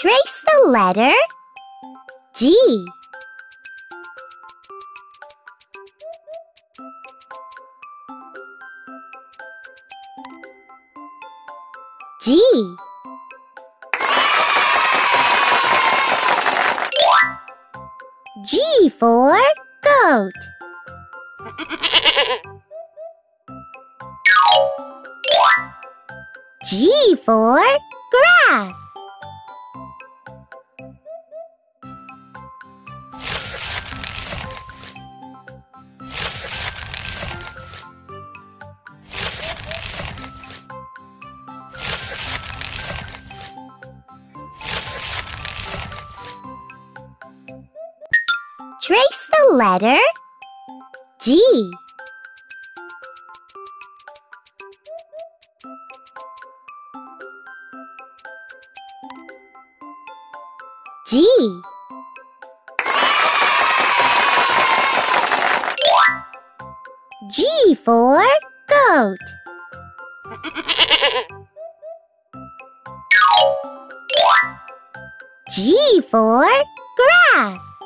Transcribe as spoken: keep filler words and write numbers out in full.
Trace the letter G. G. G for goat. G for grass. Trace the letter G. G. G for goat. G for grass.